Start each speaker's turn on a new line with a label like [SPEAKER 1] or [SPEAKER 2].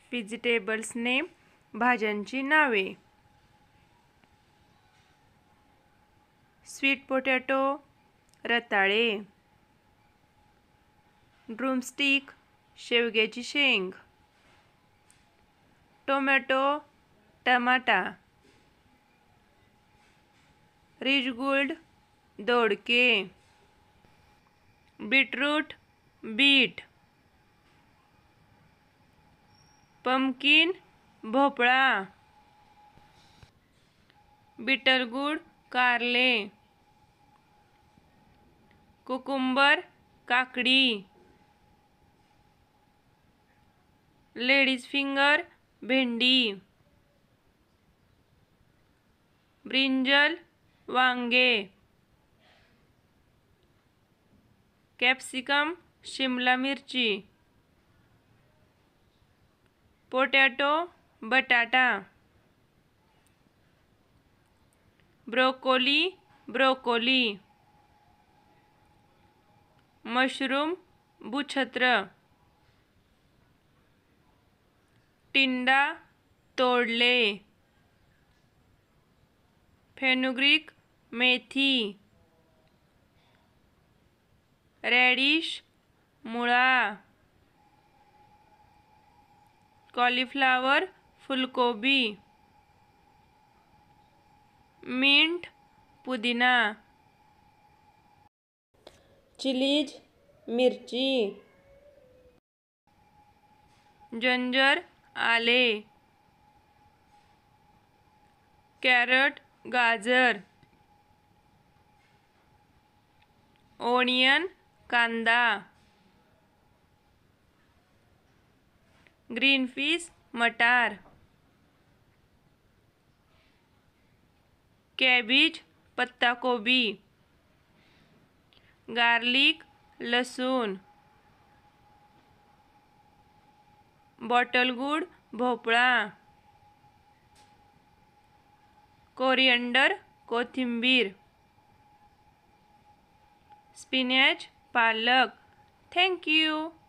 [SPEAKER 1] Vegetables name भाज्यांची नावे. Sweet potato रताळे. Drumstick शेवग्याची शेंग. टोमॅटो टमाटा. रिजगुल्ड दोडके. Beetroot beet. पंपकिन भोपळा. बीटलगुड कारले. कुकुंबर काकडी. लेडीज फिंगर भेंडी. ब्रिंजल वांगे. कॅप्सिकम शिमला मिरची. पोटॅटो बटाटा. Broccoli broccoli. मशरूम भुछत्र. टिंडा तोडले. फेनुग्रीक मेथी. रॅडिश मुळा. कॉलीफ्लावर फुलकोबी. मिंट पुदिना. चिलीज मिरची. जंजर आले. कॅरट गाजर. ओनियन कांदा. ग्रीन पीस मटार. कॅबेज पत्ताकोबी. गार्लिक लसूण. बॉटलगुड भोपळा. कोरिअंडर कोथिंबीर. स्पिनॅच पालक. Thank you.